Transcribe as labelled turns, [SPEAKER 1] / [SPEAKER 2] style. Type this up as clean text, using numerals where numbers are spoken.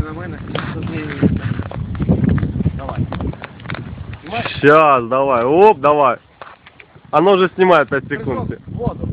[SPEAKER 1] На мене. Давай.
[SPEAKER 2] Сейчас, давай. Оп, давай. Оно же снимает 5 секунд.
[SPEAKER 1] Воду.